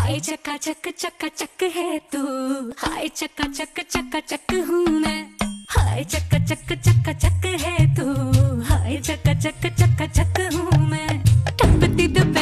हाय चक्का चक है तू, हाय चक्का चक हूँ मैं। हाय चक्का चक है तू, हाय चक्का चक हूँ मैं। टपती